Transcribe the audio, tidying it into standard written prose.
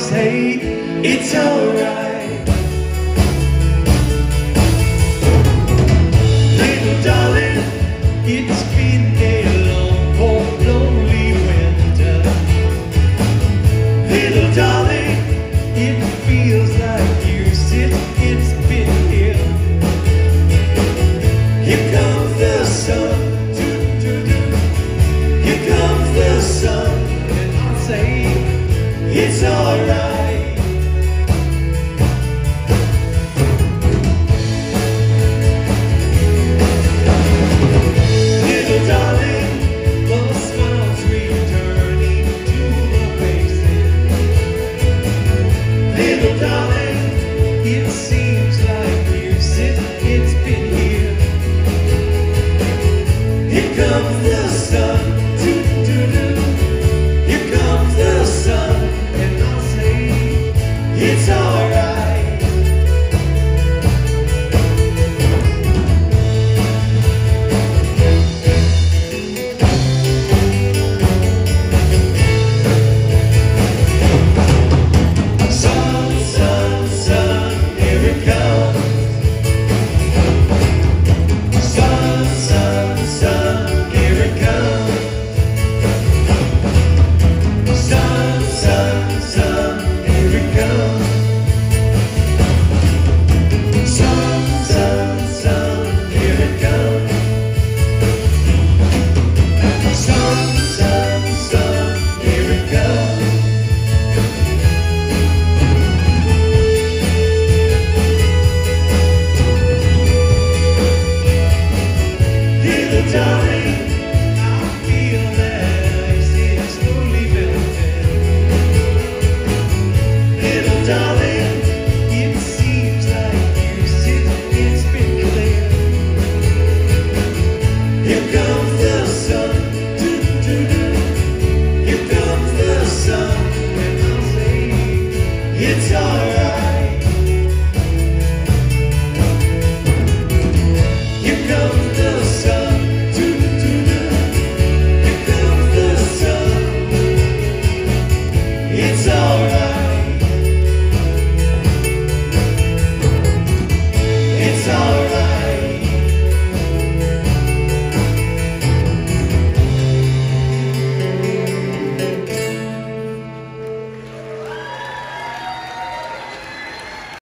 say it's alright. Little darling, it's been a long, cold, lonely winter. Little darling, it feels like years since it's been here. Here comes the sun, here comes the sun, and I'll say it's alright.